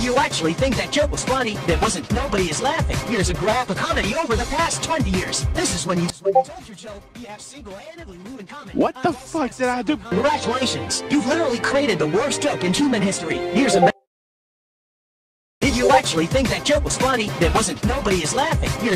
you actually think that joke was funny? There wasn't. Nobody is laughing. Here's a graph of comedy over the past 20 years. This is when you told your joke. You have single-handedly ruined comedy. What the fuck did I do? Congratulations. You've literally created the worst joke in human history. Here's a... Did you actually think that joke was funny? There wasn't. Nobody is laughing. Here's